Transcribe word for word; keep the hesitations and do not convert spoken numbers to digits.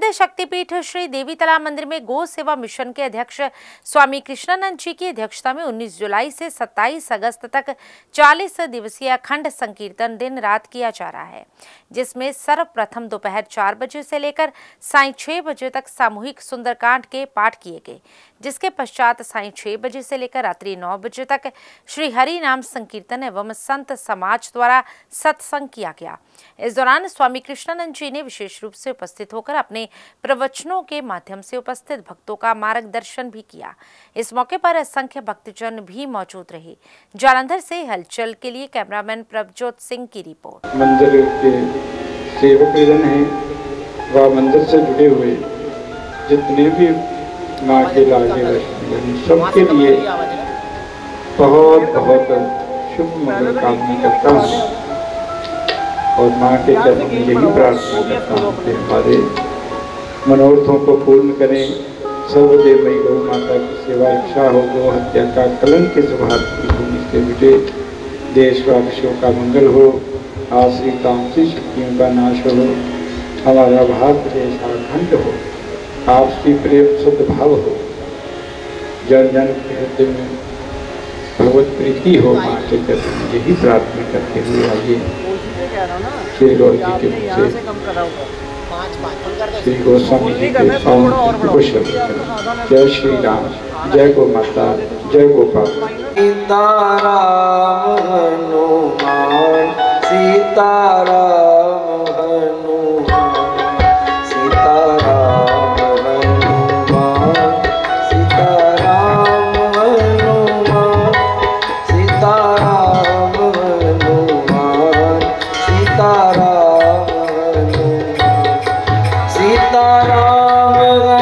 प्रसिद्ध शक्तिपीठ श्री देवी तालाब मंदिर में गौ सेवा मिशन के अध्यक्ष स्वामी कृष्णानंद जी की अध्यक्षता में उन्नीस जुलाई से सत्ताईस अगस्त तक चालीस दिवसीय अखंड संकीर्तन दिन रात किया जा रहा है, जिसमें सर्वप्रथम दोपहर चार बजे से लेकर सायं छह बजे तक सामूहिक सुंदरकांड के पाठ किए गए, जिसके पश्चात सायं छह बजे से लेकर रात्रि नौ बजे तक श्री हरि नाम संकीर्तन एवं संत समाज द्वारा सत्संग किया गया। इस दौरान स्वामी कृष्णानंद जी ने विशेष रूप से उपस्थित होकर अपने प्रवचनों के माध्यम से उपस्थित भक्तों का मार्गदर्शन भी किया। इस मौके पर असंख्य भक्तजन भी मौजूद रहे। जालंधर से हलचल के लिए कैमरामैन प्रभजोत सिंह की रिपोर्ट। मंदिर के सेवक जन हैं व मंदिर से जुड़े हुए जितने भी माँ के लागे सबके लिए बहुत बहुत शुभ मंगल कामना करता हूँ और माँ के चरणों में यही प्रार्थना करता हूँ कि हमारे मनोरथों को पूर्ण करें। सर्वदेवमयी गौ माता की सेवा इच्छा हो, गौ हत्या का कलंक इस भारत की भूमि से मिटे, देशवासियों का मंगल हो, आश्री तामसी शक्तियों का नाश हो, हमारा भारत देश अखंड हो, आपसी प्रेम सद्भाव हो, जन जन के हृदय में भगवत प्रीति हो। माँ के चरण में यही प्रार्थना करते हुए आइए श्री गौर जी के मुख से श्री गोस्वामी जी के पावन कुशल। जय श्री राम, जय गौ माता, जय गोपाल। सीताराम हनुमान, सीताराम हनुमान, सीताराम हनुमान, सीताराम हनुमान, सीताराम हनुमान, सीताराम हनुमान, सीताराम